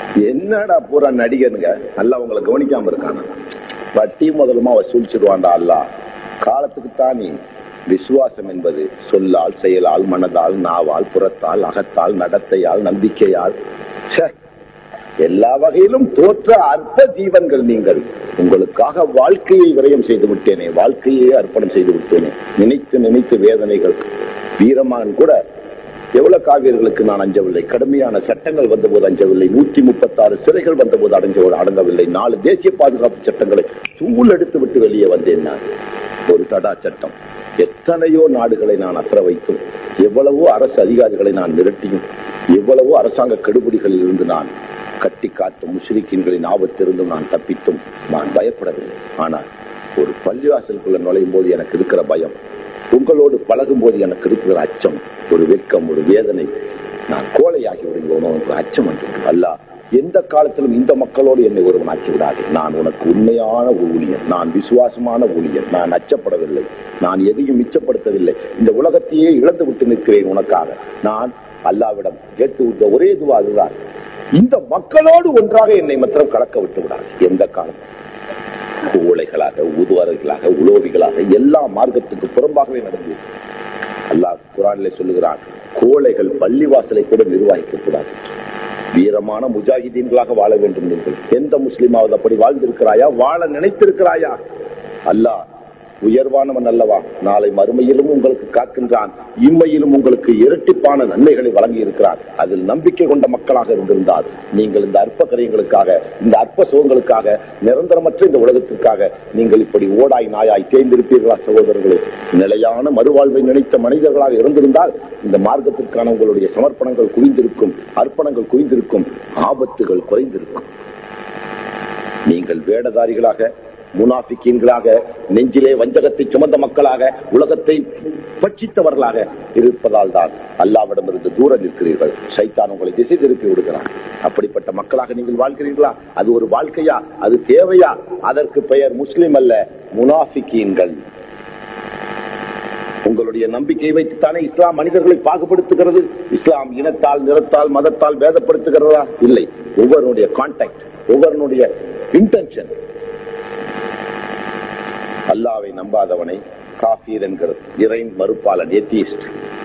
என்னடா பூரா நடிகனுங்க அல்ல உங்களை கவனிக்காம இருக்கான வட்டி முதலுமா வசூலிச்சிடுவான்டா அல்ல. காலத்துக்கு தானே விசுவாசம் என்பது சொல்லால், செயலால், மனதால், நாவால், புறத்தால், அகத்தால், நடத்தையால், நம்பிக்கையால், எல்லா வகையிலும் தோற்ற அற்ப ஜீவன்கள் நீங்கள். உங்களுக்காக வாழ்க்கையை விரயம் செய்து விட்டேனே, வாழ்க்கையை அர்ப்பணம் செய்து விட்டேனே. நினைத்து நினைத்து வேதனைகள். வீரமான் கூட எவ்வளவு காவியர்களுக்கு நான் அஞ்சவில்லை. கடுமையான சட்டங்கள் வந்தபோது அஞ்சவில்லை. 136 சிறைகள் வந்தபோது அடங்கவில்லை. 4 தேசிய பாதுகாப்பு சட்டங்களை தூள் எடுத்து விட்டு வெளியே வந்தேன் நான். ஒரு தடா சட்டம். எத்தனையோ நாடுகளை நான் அற்ற வைத்தும், எவ்வளவோ அரசு அதிகாரிகளை நான் மிரட்டியும், எவ்வளவோ அரசாங்க கெடுபிடிகளில் இருந்து நான் கட்டி காட்டும் முஷ்ரிக்கீன்களின் ஆபத்திலிருந்தும் நான் தப்பித்தும் நான் பயப்படவில்லை. ஆனால் ஒரு பள்ளிவாசலுக்குள்ள நுழையும் போது எனக்கு இருக்கிற பயம், உங்களோடு பழகும் போது எனக்கு இருக்கிற அச்சம், ஒரு வெட்கம், ஒரு வேதனை, நான் கோழையாகி விடுவோனோ என்ற அச்சம் என்று. அல்லாஹ் எந்த காலத்திலும் இந்த மக்களோடு என்னை ஒருவனாக்கி விடாது. நான் உனக்கு உண்மையான ஊழியன், நான் விசுவாசமான ஊழியன், நான் அச்சப்படவில்லை, நான் எதையும் மிச்சப்படுத்தவில்லை, இந்த உலகத்தையே இழந்து விட்டு நிற்கிறேன் உனக்காக. நான் அல்லாவிடம் கேட்டு விட்ட ஒரே துவா அதுதான், இந்த மக்களோடு ஒன்றாக என்னை மாத்திரம் கலக்க விட்டு விடாது. எந்த காலம் கோழைகளாக, ஊதுவர்களாக, உலோகிகளாக எல்லா மார்க்கத்துக்கு புறம்பாகவே நடந்து அல்லாஹ் குர்ஆனிலே சொல்லுகிறான், கோழைகள் பள்ளிவாசலை கூட நிர்வகிக்க கூடாது. வீரமான முஜாஹிதீன்களாக வாழ வேண்டும். நீங்கள் எந்த முஸ்லிமாவது அப்படி வாழ்ந்திருக்கிறாயா? வாழ நினைத்திருக்கிறாயா? அல்லாஹ் உயர்வானவன் அல்லவா? நாளை மறுமையிலும் உங்களுக்கு காக்கின்றான், இம்மையிலும் உங்களுக்கு இரட்டிப்பான நன்மைகளை வழங்கி இருக்கிறார். அதில் நம்பிக்கை கொண்ட மக்களாக இருந்திருந்தால் நீங்கள் இந்த அற்ப கரியங்களுக்காக, இந்த அற்ப சுகங்களுக்காக, நிரந்தரமற்ற இந்த உலகத்திற்காக நீங்கள் இப்படி ஓடாய் நாயாய் தேர்ந்திருப்பீர்களா சகோதரர்களே? நிலையான மறுவாழ்வை நினைத்த மனிதர்களாக இருந்திருந்தால் இந்த மார்க்கத்திற்கான உங்களுடைய சமர்ப்பணங்கள் குவிந்திருக்கும், அர்ப்பணங்கள் குவிந்திருக்கும், ஆபத்துகள் குறைந்திருக்கும். நீங்கள் வேடதாரிகளாக, முனாஃபிக்கீன்களாக, நெஞ்சிலே வஞ்சகத்தை சுமந்த மக்களாக, உலகத்தை பட்சித்தவர்களாக இருப்பதால் தான் அல்லாஹ்விடமிருந்து தூரம் நிற்கிறீர்கள். ஷைத்தான் உங்களை திசை திருப்பி விடுகிறான். அப்படிப்பட்ட மக்களாக நீங்கள் வாழ்கிறீர்களா? அது ஒரு வாழ்க்கையா? அது தேவையா? அதற்கு பெயர் முஸ்லிம் அல்ல, முனாஃபிக்கீன்கள். உங்களுடைய நம்பிக்கையை வைத்துத்தானே இஸ்லாம் மனிதர்களை பாகுபடுத்துகிறது. இஸ்லாம் இனத்தால், நிறத்தால், மதத்தால் வேதப்படுத்துகிறதா? இல்லை. ஒவ்வொருடைய கான்டாக்ட், ஒவ்வொருடைய இன்டென்ஷன். அல்லாவை நம்பாதவனை காஃபீர் என்கிறது, இறை மறுப்பாளன், எத்தியிஸ்ட்.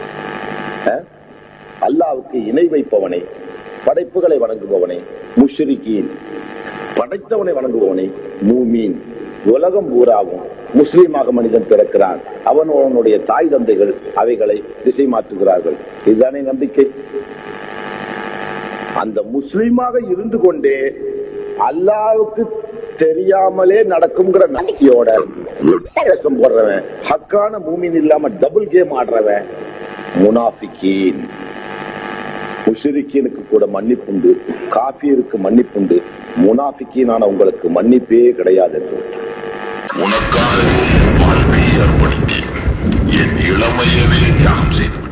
அல்லாவுக்கு இணை வைப்பவனை, படைப்புகளை வணங்குபவனை முஷ்ரிகீன், படைத்தவனை வணங்குபவனை மூமீன். உலகம் பூராவும் முஸ்லீமாக மனிதன் பிறக்கிறான். அவனுடைய தாய் தந்தைகள் அவைகளை திசை மாற்றுகிறார்கள். இதுதானே நம்பிக்கை. அந்த முஸ்லீமாக இருந்து கொண்டே அல்லாவுக்கு தெரியாமலே நடக்கும்ங்கிற நம்பிக்கையோட வேஷம் போடுறவன், ஹக்கான மூமின் இல்லாம டபுள் கேம் ஆடுறவன் முனாஃபிகீன். முஷ்ரிக்கீனுக்கு கூட மன்னிப்புண்டு, காஃபிருக்கு மன்னிப்புண்டு, முனாஃபிகீனான உங்களுக்கு மன்னிப்பே கிடையாது என்று. உனக்காக வாழ்க்கையை அர்ப்பணித்தேன், என் இளமையவே தியாகம் செய்தேன்.